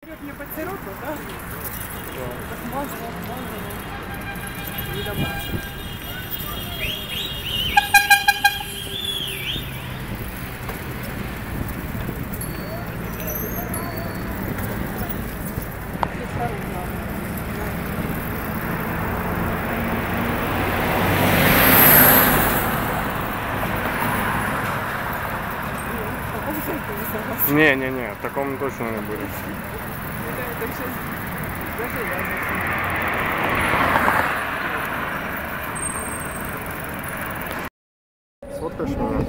Не под сиропу, да? Так масло. И добавить. Не, в таком точно не будет. Сфоткаешь меня?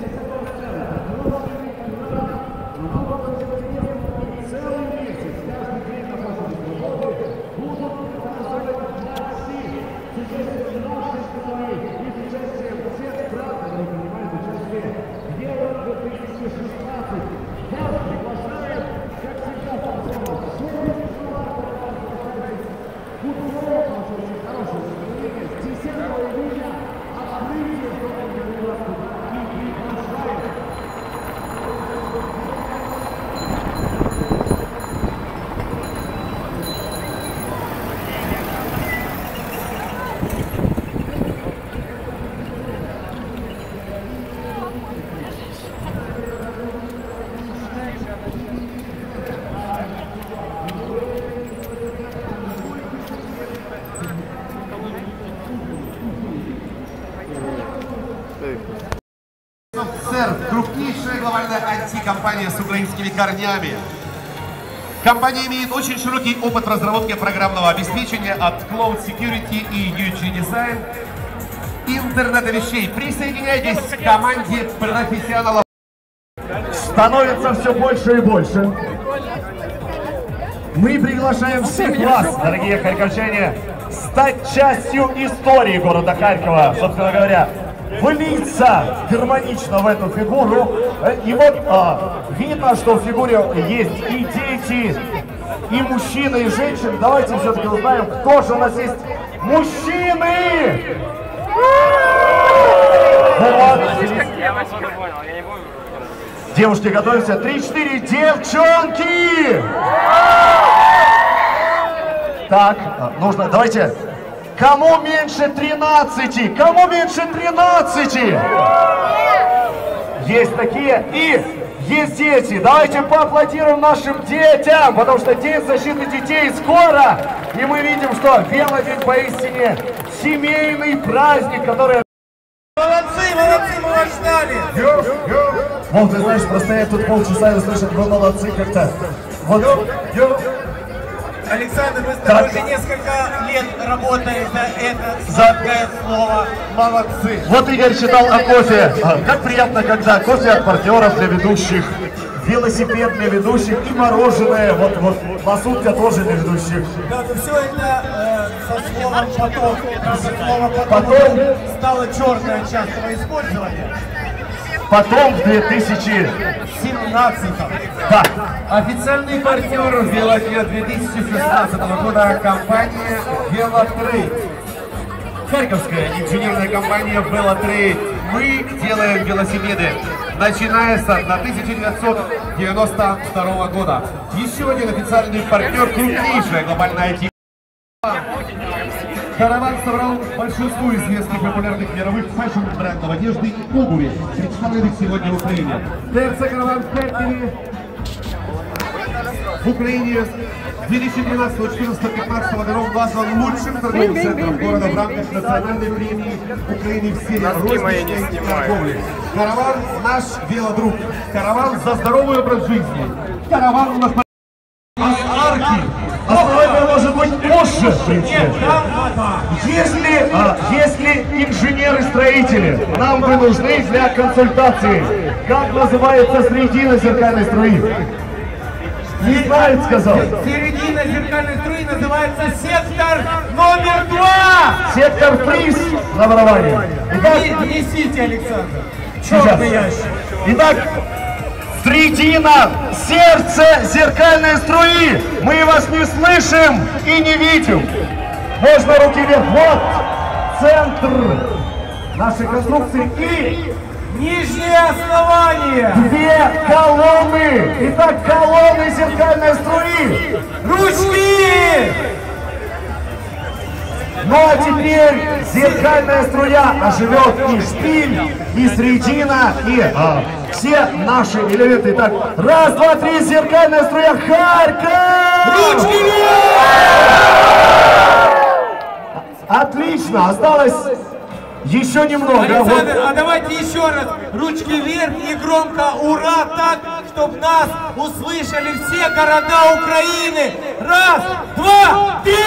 Крупнейшая глобальная IT-компания с украинскими корнями. Компания имеет очень широкий опыт в разработке программного обеспечения от Cloud Security и UG Design, интернета вещей. Присоединяйтесь к команде профессионалов. Становится все больше и больше. Мы приглашаем всех вас, дорогие харьковчане, стать частью истории города Харькова, собственно говоря. Влиться гармонично в эту фигуру. И вот видно, что в фигуре есть и дети, и мужчины, и женщины. Давайте все-таки узнаем, кто же у нас есть мужчины! Девушки, готовимся. 3-4, девчонки! Так, нужно, давайте. Кому меньше 13? Кому меньше 13? Есть такие и есть дети. Давайте поаплодируем нашим детям, потому что День защиты детей скоро. И мы видим, что Велодень поистине семейный праздник, который... Молодцы, мы вас ждали! Вон, ты знаешь, простоять тут полчаса и услышать, вы молодцы как-то. Вот. Александр, мы с тобой уже несколько лет работаем за это слово «молодцы». Вот Игорь читал о кофе. Как приятно, когда кофе от партнеров для ведущих, велосипед для ведущих и мороженое. Вот ласунка тоже для ведущих. Да, но все это со словом «потом». Слово «потом» стало черное от частого использования. Потом в 2017. Да. Официальный партнер велодня 2016 года компания «Велотрейд». Харьковская инженерная компания «Велотрейд». Мы делаем велосипеды, начиная с 1992 года. Еще один официальный партнер, крупнейшая глобальная IT. Караван собрал большинство известных популярных мировых фэшн-брендов одежды и обуви, представленных сегодня в Украине. ТРЦ «Караван» в Харькове, в Украине с 2013-2014-2015 годов назван лучшим торговым центром города в рамках национальной премии Украины в сфере розничной торговли. Караван – наш велодруг. Караван за здоровый образ жизни. Караван у нас арки. Основной может быть позже, в принципе. Если инженеры-строители нам бы нужны для консультации, как называется середина зеркальной струи? Не знает, сказал. Середина зеркальной струи называется сектор номер 2. Сектор приз на ворование. Итак, несите, Александр. Черный ящик. Итак, средина, сердце зеркальной струи. Мы вас не слышим и не видим. Можно руки вверх. Вот центр нашей конструкции и нижняя основания. 2 колонны. Итак, колонны зеркальной струи. Ручки! Ну а теперь зеркальная струя оживет и шпиль, и средина, и все наши элементы. Итак, 1, 2, 3, зеркальная струя, Харьков! Ручки вверх! Отлично, осталось еще немного. Александр, а давайте еще раз. Ручки вверх и громко ура так, чтобы нас услышали все города Украины. 1, 2, 3!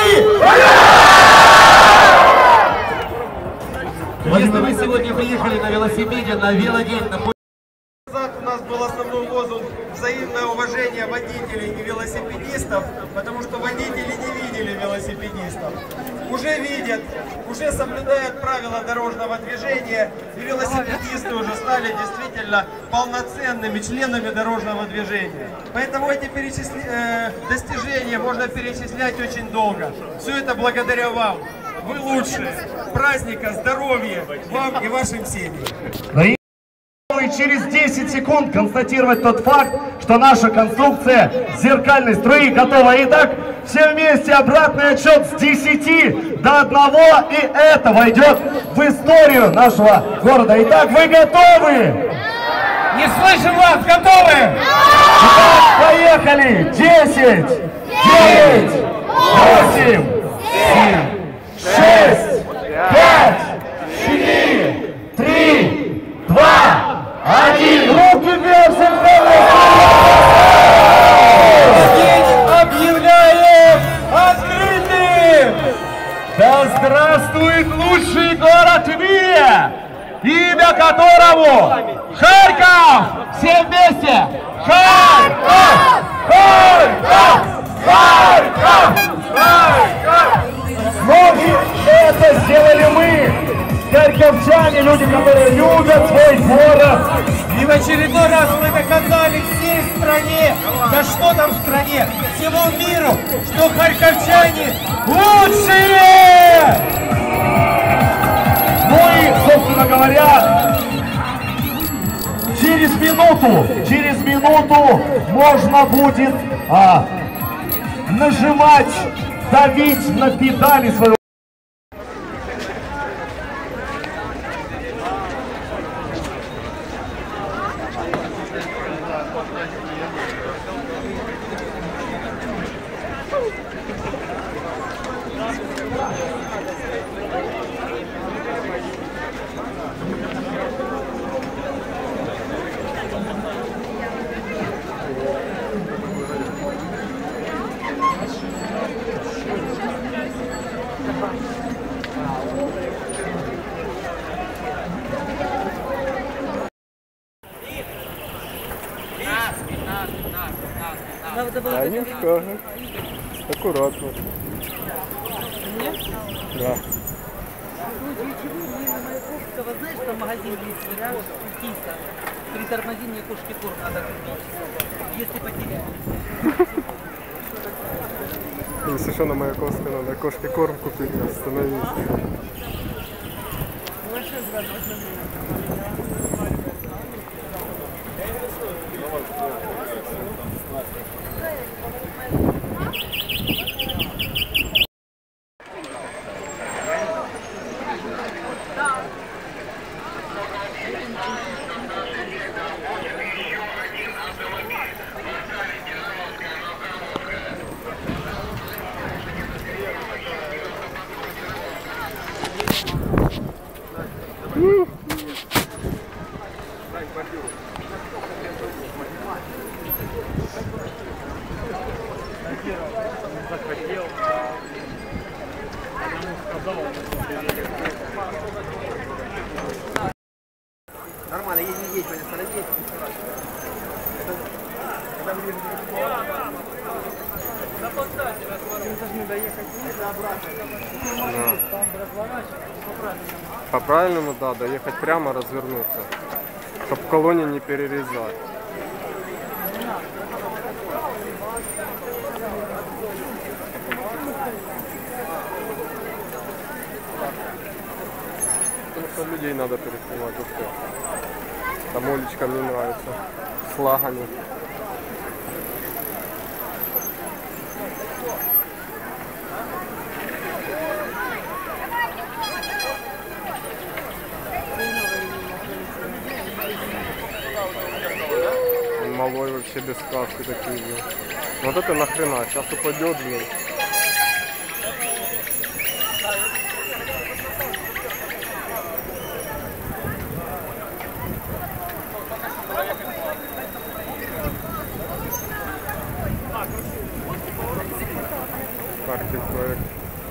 Если вы сегодня приехали на велосипеде, на велодень, У нас был основной лозунг «Взаимное уважение водителей и велосипедистов», потому что водители не видели велосипедистов. Уже видят, уже соблюдают правила дорожного движения, и велосипедисты уже стали действительно полноценными членами дорожного движения. Поэтому эти достижения можно перечислять очень долго. Все это благодаря вам. Вы лучшие. Праздника, здоровья вам и вашим семьям. Через 10 секунд констатировать тот факт, что наша конструкция зеркальной струи готова. Итак, все вместе обратный отсчет с 10 до 1, и это войдет в историю нашего города. Итак, вы готовы? Не слышим вас, готовы? Итак, поехали! 10, 9, 8, 7, 6, 5, 4, 3, 2, 1, руки вверх, Объявляем открытым! Да здравствует лучший город в мире, имя которому Харьков! Все вместе! Харьков! Харьков! Харьков! Харьков! Многие это сделали мы! Харьковчане, люди, которые любят свой город. И в очередной раз мы доказали всей стране, да что там в стране, всему миру, что харьковчане лучшие! Ну и, собственно говоря, через минуту можно будет нажимать, давить на педали своего. А немножко, аккуратно. Да. Знаешь, что в магазине есть, да, киса. Притормози, мне кошки корм надо купить. Если потеряешь. Если что, на Маяковской надо кошке корм купить, остановись. Нормально, едь, остановись. По правильному, да, доехать прямо, развернуться, чтобы в колонне не перерезать. Потому что людей надо переснимать. Там Олечка мне нравится. С флагами. Малой вообще без сказки такие. Вот это нахрена, сейчас упадет, блин. Паркинг проект.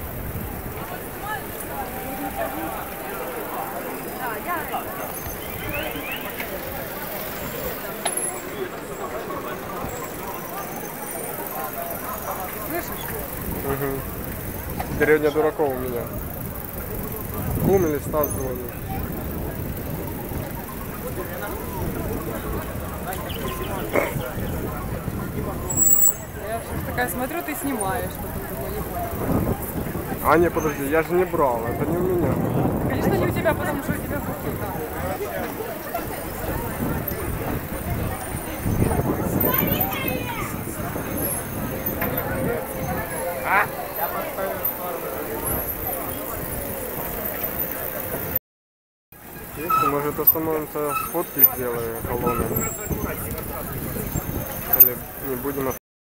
Угу. Деревня дураков у меня. Кум или Стас звонит. Я сейчас такая смотрю, ты снимаешь, потом думаю, не понял. А, не, подожди, я же не брал, это не у меня. Конечно, не у тебя, потому что у тебя фото. Может, остановимся, сфотки сделаем колонны. Или не будем.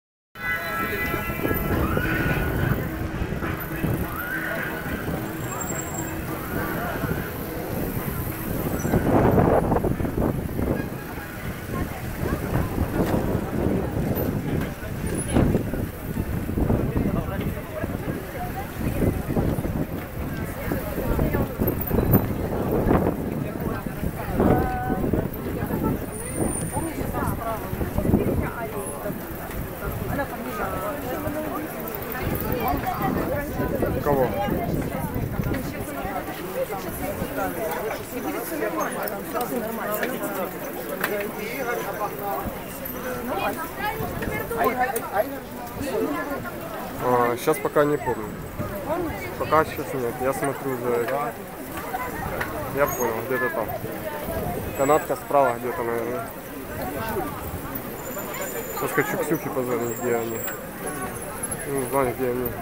Кого? Сейчас пока не помню. Пока сейчас нет. Я смотрю за это. Я понял, где-то там. Канатка справа где-то, наверное. Сейчас хочу Ксюхе позвонить, где они. Не знаю, где они.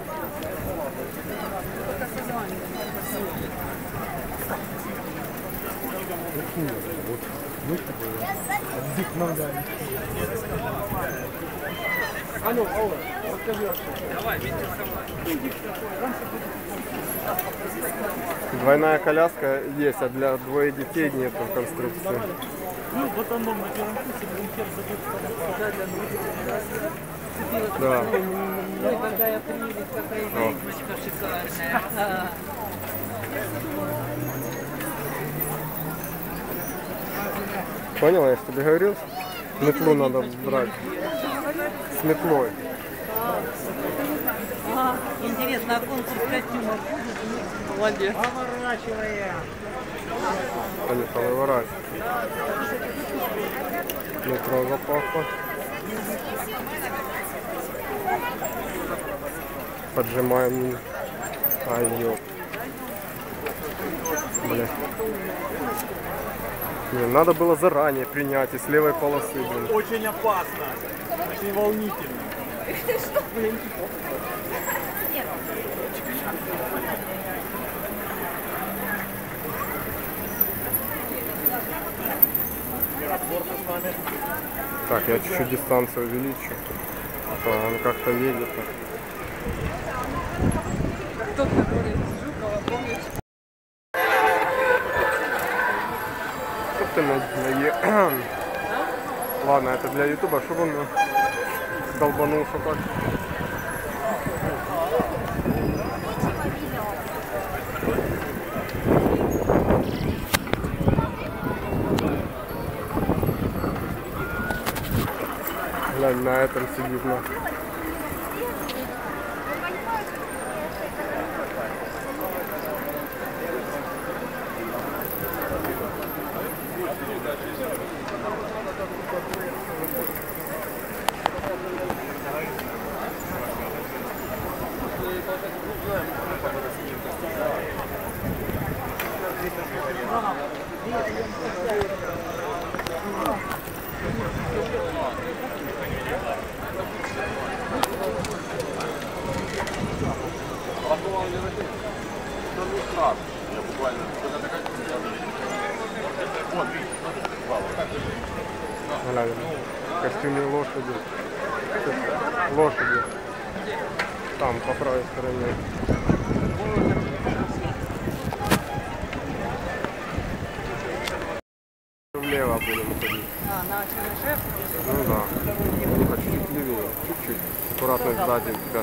Двойная коляска есть, а для двое детей нет конструкции. Ну, вот оно на первом курсе, бункер забыл. Да. Ой, какая прелесть, какая ведьмочка шикарная. Поняла, я же тебе говорил? Метлу надо брать. С метлой. Интересно, а конкурс костюмов? Молодец. Поехал выворачивать. Метро запахло. Поджимаем. Ай, ёп. Бля. Не, надо было заранее принять из левой полосы, блин. Очень опасно, очень волнительно. Так, я чуть-чуть дистанцию увеличу. А то он как-то едет. Тот, который Жукова, помнишь? Чтоб ты Ладно, это для ютуба, чтобы он долбанулся так. Глянь, на этом сидит на. Глянь, в костюме лошади. Лошади. Там, по правой стороне. Влево будем ходить. На Чернышев? Ну да. Чуть левее, чуть-чуть. Аккуратно сзади тебя.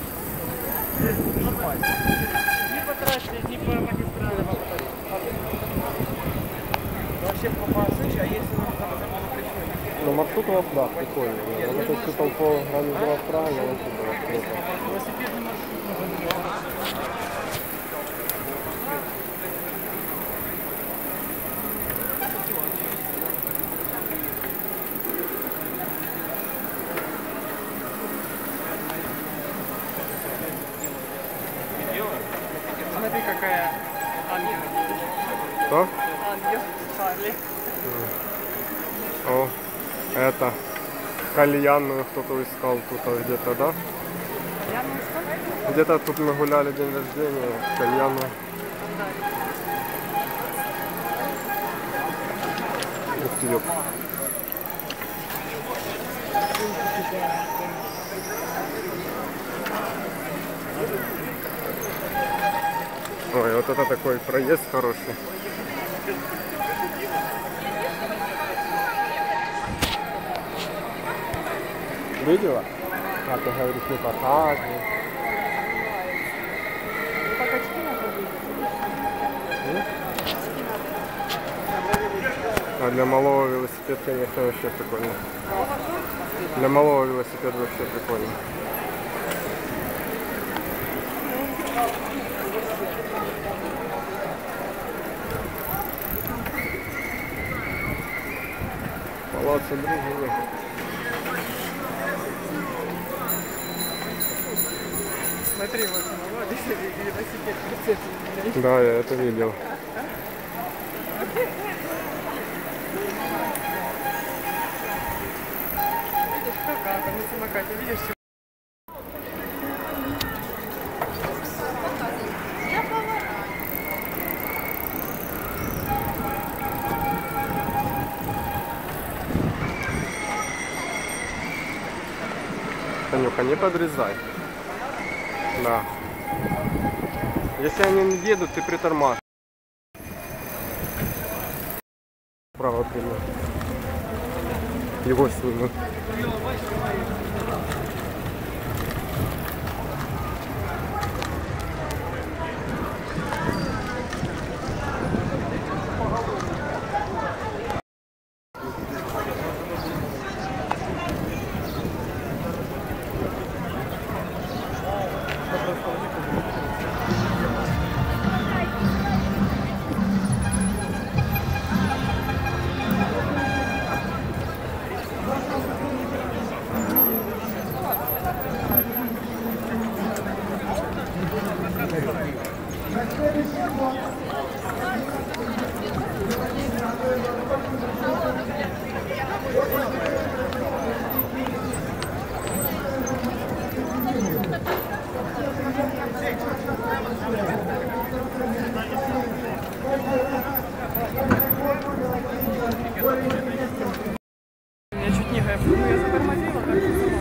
Не по трассе, не по магистрали. Вообще по Пасыч, а если он там прикольный? Ну маршрут у вас, да, прикольный. Он это все толпу организовал правильно, очень было круто. Велосипедный маршрут нужен. Смотри, какая ангел. Что? Ангел Харли. О, это кальянную кто-то искал тут где-то, да? Где-то тут мы гуляли день рождения, кальянную. Ух ты, ёп. Ой, вот это такой проезд хороший. Видела? А ты говоришь, не показывай. Так очки надо выйти. А для малого велосипед, конечно, вообще прикольно. Для малого велосипед вообще прикольно. Палац Дружины. Смотри, вот он, вот велосипед прицеплен. Да, я это видел. Видишь, как на самокате, видишь? Танюха, не подрезай. Да. Если они не едут, ты притормаживай. Право прямо. Его снимут. Я чуть не гэпнула, я затормозила, так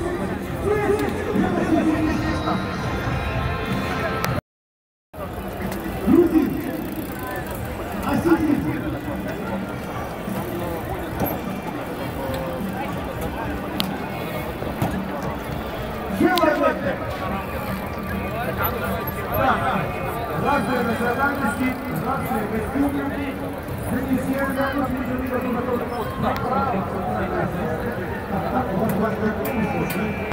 Разные национальности, разные костюмы. Среди всех рядом видели, что